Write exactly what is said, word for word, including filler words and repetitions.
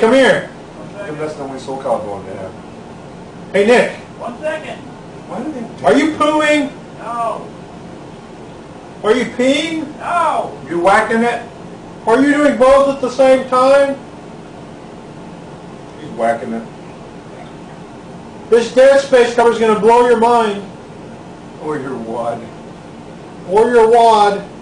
come here. I think that's the only SoCal dog they have. Hey, Nick. One second. Why do they? Are you pooing? No. Are you peeing? No. You whacking it? Are you doing both at the same time? He's whacking it. This dead space cover is going to blow your mind. Or your wad. Or your wad.